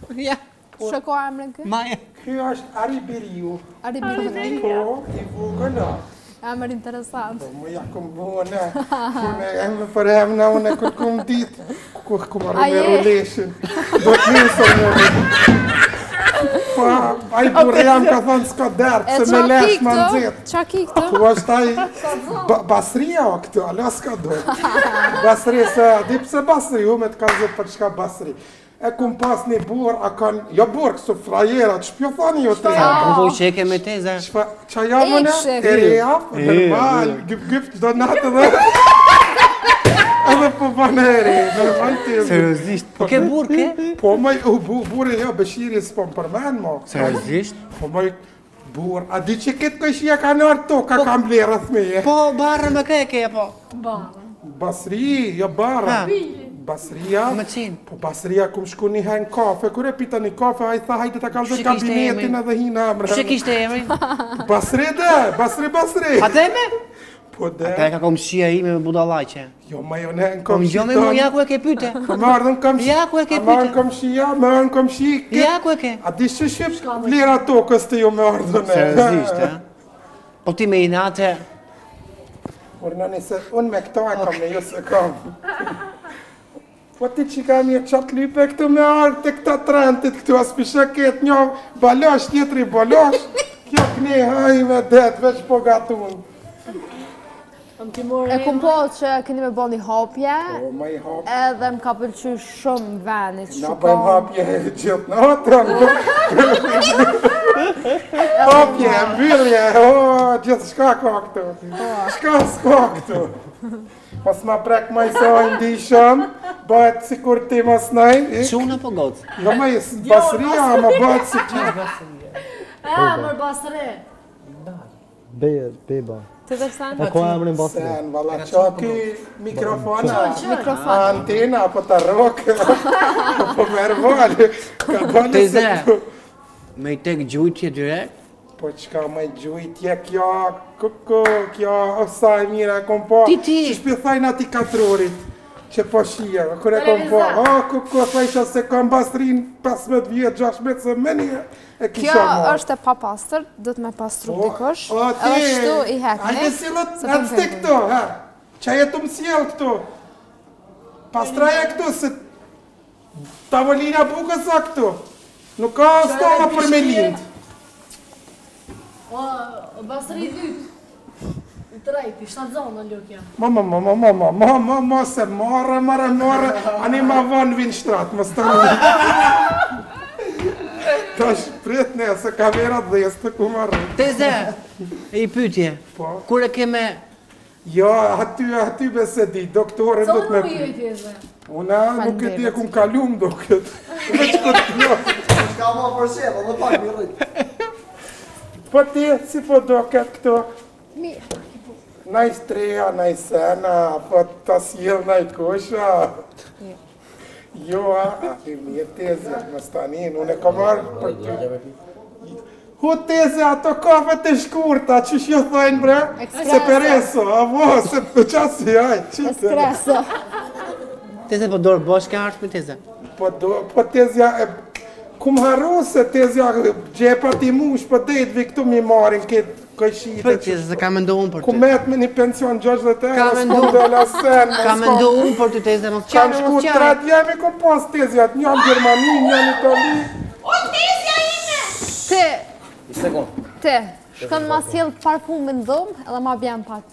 Ja. Shko emrin kë? Maja. Ky është Aribiriu. Aribiriu. Po, I vogël. Emër interesant. Po, më ja kom buone. Unë e për emna, unë kur kom ditë, kur kom arru me roleshin. Do të njësër me. Po, ai burë jam ka thonë s'ka dertë, se me lesh më nëzirë. Qa ki këto? Po është ai Basria o këtu, ala s'ka dojtë. Basri se, di pse Basri, u me të kanë zëtë për çka Basri. E kum pas një burë, a kanë, jo burë, kësu frajerat, shpjo thani jo të jam. Po që e ke me teza. Qa jam mëne? E reja, normal, gyp, qdo natë dhe. Edhe po banë e re, normal tezë. Seriozisht, po ke burë ke? Po maj, burë jo, Beshiri s'po më përmen, mo. Seriozisht? Po maj, burë, a di që këtë këshia ka në arto, ka kam blerë thmeje. Po, barë me ke, po. Basri, jo barë. Basria, po Basria kum shku një hen kafe, kur e pita një kafe, a I tha hajde ta kalzoj kabinetin edhe hina amre. Që kishte emrin? Basri dhe, Basri. A te me? Po dhe. A te ka komshia ime me budalajqe. Jo ma jo në hen komshi tonë. Jo me mu, ja ku e ke pyte. Ka më ardhën komshi. Ja ku e ke pyte. A më ardhën komshia, më ardhën komshi. Ja ku e ke. A di që shqip vlera tokës të jo me ardhën e. Seriozisht, e? Po ti me inate. Urnani se unë me këto e kam me ju se kam. Po ti që kam një qatë lype këtu me ardhë të këta trentit këtu as pishe ketë një balosh, tjetëri balosh. Kjo këne haj me detë, veç po gatun. E kum po që keni me bo një hapje, Po, ma I hapje. edhe më ka pëlqy shumë venit. Na bëjmë hapje gjithë natën. Hapje, mbyllje, gjithë shka ka këtu. Shka s'ka këtu. Pas ma prek ma I sojnë dishëm, bëhet si kur ti mas nejnë. Quna po gocë? Jo ma I Basria, ma bëhet si që. Mër Basri. Beba. Të dhe sen? E ko emrin Basri? Sen, vala, qa ki mikrofona, Mikrofon. antena, po të rokë, po merë valë, ka bëllë Te se zë, këtu. me I tek gjujtje direkt? Po qka me gjujtje kjo, kuku, kjo, osaj mira e kom po. Ti. Që shpithajnë ati katrurit, që po shia, kër e kom po. Kuku, thajsha se kam Basrin 15 vjetë, 16 se meni e kisha Kjo marë. është e papastër, do të me pastru dikush. O, ti, Edhe shtu I hekni. hajde silët, në të stik këtu, ha? Qa jetu më sjellë këtu? Pastraja këtu, se tavolina bukës a këtu. Nuk ka stola për me lindë. Basri I dytë. I trejti, 7 zonë në lukja. Ma, se marë, ani ma vonë vinë shtratë, më stërë. Ta shprit ne, se kamerat dhe jesë të ku marrë. Te zë, I pytje, Po. kur e ke me... Jo, aty besedi, doktorin do të me Zonë pytë. i tjeze. Una nuk e di e kum kalum do këtë. Veç këtë kjo. Shka ma përshet, edhe pak mi rritë. Po ti, si po do këtë këto? Mirë. Naj streja, naj sena, po ta sjell naj kusha. Jo, I mirë tezja, më stanin, unë e kam marrë për ty. Hu tezja, ato kafe të shkurta, që shjo thojnë bre? Se pereso, avo, se qasi, aj, qite. Espresso. Te zë, po dorë bosh ka artë me te zë? Po tezja, kum harru se tezja gjepa ti mush, po dejt vi këtu mi marin këtë këshite. Për te zë, se ka me ndohun për Ku ty. met me një pension 60 Ka euro, me s'kom ndu- dola sen. Ka me ndohun për ty te zë, mos Kam qarë, shku mos 3 qarë. djemi, kom pas tezjat, një në Gjermani, një në Itali. Ti, shkon ma sjell parfumin dhëmë, edhe ma bjen pak.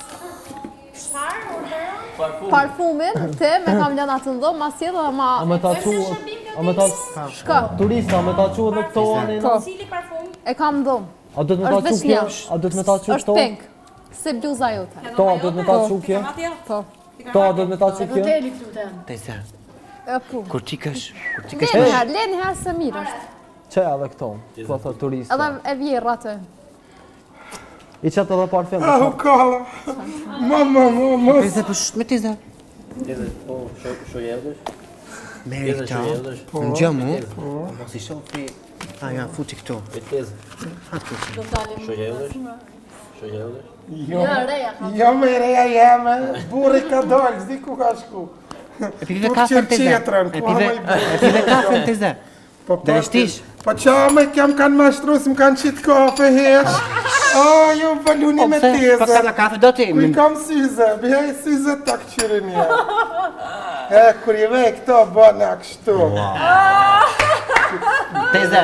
Parfumin, ti, me kam lënë atë në dhëmë, ma sjell edhe ma... A me ta qu... A me ta... Shko, Turista, a me ta qu edhe këto anin? po, Cili parfum? e kam dhëmë. A do të me ta Është qu veç kjo? ljosh. A do të me ta qu Është këto? pink. Si bluza jote. Këto, a do të me ta qu kjo? Po. Këto, a do të me ta qu kjo? Hoteli këtu të. Te zë, E pu. kur ti kësh Le një herë se mirë është. Që edhe këto? Po thë turista. Edhe e vjerë atë. I qëtë edhe parfum. Ahu kalla. Mama. Te zë, po shtë me te zë. Po, shoj erdhësh? Meri këta, në gjëmu, mos I shofi, ja, futi këtu. E tezë. Hatë këtu. Do dalim. Shoj erdhësh? Shoj erdhësh? Jo, reja ka. jo me reja jeme, burri ka dalë, zdi ku ka shku. E pive kafen te zë. qetrën, E ku ama I pive kafen te zë. Dreshtish? Po qa me kam kanë mashtrus, më kanë qitë kafe hesh. Jo, valuni me teze. Po ka kafe do ti? Kuj kam syze, bëhej syze ta këqyrin një. Kur i vej këto bëna kështu. Teze.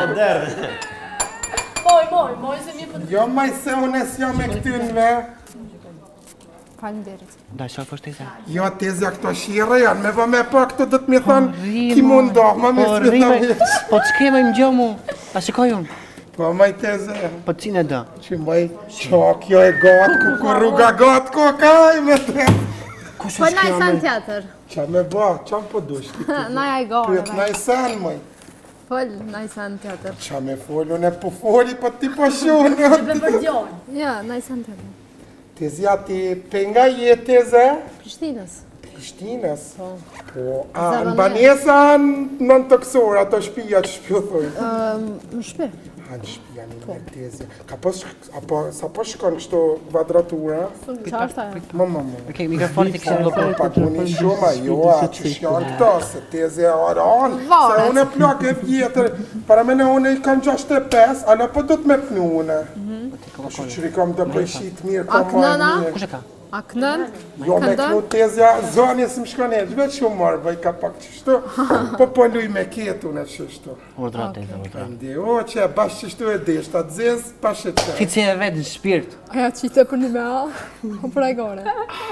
Moj se mi për... Jo maj se unë s'jam me këtynve. Faleminderit. Da shof është teze. Jo, tezja këto shire janë, me vë me pa këto do të mi thonë, ki mundoh, ma me s'mi thonë heq. Po të shkema im gjo mu, a shikoj unë. Po maj teze, Po cine do? që maj qak jo e gatë, ku rruga gatë, ku kaj me te. Po na i san tjetër. Qa me ba, qa më po dush ti? Na i Pyet gare. na i sen, maj. Fol, na i san tjetër. Qa me folu, ne po foli, po ti po shunë. Ja, na i san tjetër. Tezja ti penga je teze? Prishtinës. Prishtinës? Po, a në banesa në të kësor, ato shpija që shpjuthoj? Më shpi. A në shpija një me tezja. Sa po shkon kështu kvadratura? Qashta e? Më. Okej, mikrofonit e kishim do Pak muni shumë, jo, a që shkjon këto, se tezja aran. Se Varet. une plak e vjetër, para mene une i kam 65, ana po do të me pnu une. Shqyri kam do pëjshit mirë, kam knëna? marrë Kush e mirë. ka? A kënën? Jo me knu tezja, zoni s'm shkon e, veç shumë marrë, bëj ka pak qështu, po luj me ketu në qështu. Urdra teze, urdra. Ndi, o që bash qështu e desh, ta dzez, pa shetë. Ti që e vetë në shpirt. Aja qite për një me a, o për e gore.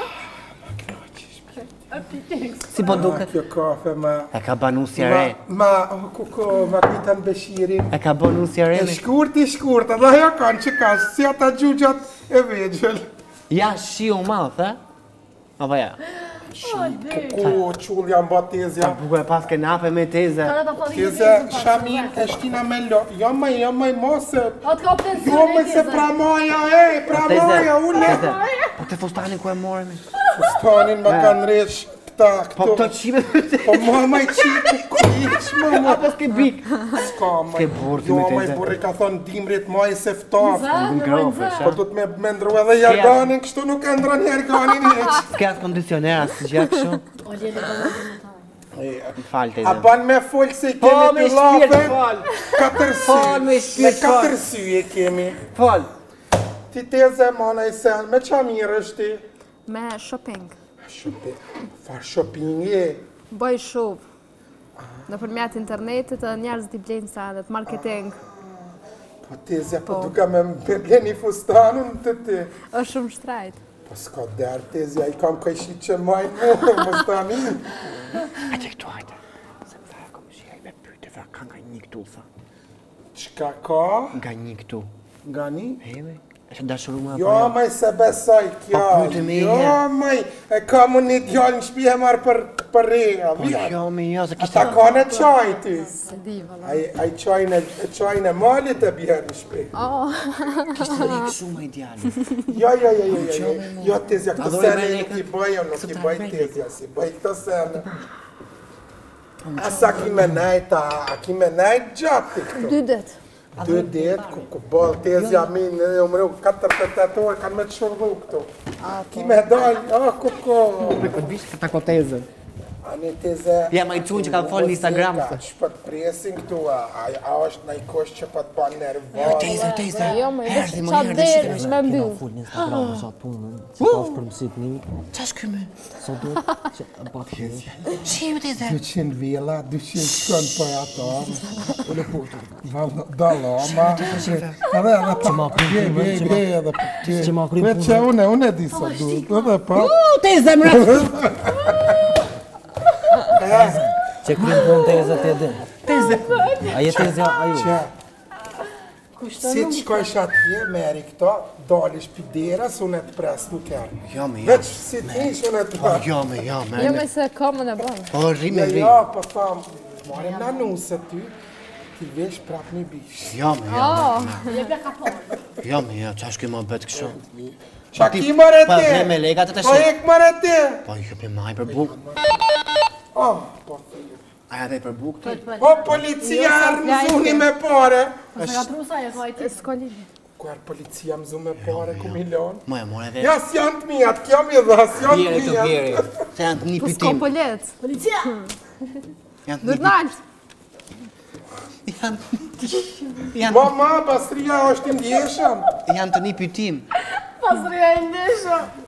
Si po duket? Kjo kafe ma... E ka banu si re. Ma kujtan Beshirin. E ka banu si re. E shkurt, edhe ajo kanë që ka, si ata gjuggjat e vegjël. Ja, shiu mouth, e? Apo ja? Ku qull janë ba tezja. Bukur e pas ke nafe me teze. Tezja shamin e shtina me lo. Jo maj mose. Atë ka pension Jo maj se pra maja, pra maja, ule. Po të fustanin ku e moremi. Fustanin ma kanë req këta Po këto. këto qime Po maj qitë, ku ish ma. Apo s'ke bik. S'ka maj. S'ke burë ti Jo me maj teze. burri ka thonë dimrit maj se ftaf. Në grofe, Po du të me ndru edhe jarganin, kështu nuk e ndron jarganin heq. S'ke atë kondicionera, si gjë kështu. Falë teze. A ban me folë se i Po, kemi me të lafe, shpirt, fal. 4 sy, Fal, me shpirt, me fal. 4 sy e kemi. Fal. Ti teze mana i sen, me qa mirë është ti? Me shopping. Far shopping e. Bëj shumë. Në përmjet internetit dhe njerëz t'i blenë sadet, marketing. Po teze, po duka me bleni fustanun të ti. është shumë shtrajt. Po s'ka derë tezja, i kam kajshit që majnë mu, fustanin. Hajde këtu, hajde. Se më thara kom shia i me pyte, fra ka nga një këtu, tha. Qka ka? Nga një këtu. Nga një? Heve, është dashuru më Jo, maj se besoj kjo. Po, pyte me Jo, herë. maj, e kam unë një djallë në shpi e marë për rega, Po vijat. jo, me jo, se kishte... Ata ka në qaj ty. Se di, valla. Ai qajnë e malit e bjerë në shpi. Kishte rikë shumë i djallë. Jo, tezja, këtë Adhore sene me nuk i bëj, unë nuk i bëj tezja, si bëj këtë sene. Asa ki me najt, a ki me najt gjatë këto. 2 dit. 2 dit, ku bëll tezja minë, e umru 4-8 orë kanë me të shurdu këto. Ki me dal, ku. Po bish këta ko teze. Ani teze... Ja, ma i qunë që ka folë në Instagram. Që për të presin këtu, a është në i kosh që për të ban nervos. Teze. Jo, më i dhe qa derë me mbyll. Full në Instagram, sa punën, si ka është përmësit një, Qa është këmë? sa do që e pak një. Shime teze. 200 vila, 200 shkon për ato. Daloma. Edhe pa. Bje edhe pa. Që ma krymë Vetë që une di sa duhet. Edhe pa. Teze, më që krymë punë teze të edin. A je tezja, a ju. Si të shkojsh atje, meri këto, dalish për derës, unë e të pres nuk erë. Jo, me jo. Veç si t'ish, unë e të pres. Jo, me. Jo, me se komën e bënë. Po, rri me rri. Ja, po thamë, marim në nusë ty, ti vesh prap një bish. Jo, me jo. Jebja ka porë. Jo, me jo, qa është këmë betë kështu. Qa ki mërë Po, ti? vre me lega të të Po shi. ek mërë ti? Po, i këpje maj për buk. Oh, po thirë. Aja dhe për buk ti? Po policia mëzuni me pare. Ka trusa e ka i ti. S'kolli. Kuar policia mëzu me pare ku milion. Moja, more dhe. Ja, s'janë të mijat, kjo mi dha, s'janë të Bjeri të mijat. bjeri. Se janë të një Po s'ko pitim. polet. Policia! Janë të Dur një nalt. Mama, Bastria, o știm de ieșam? I-am întâlnit pe timp. Păzria indesha.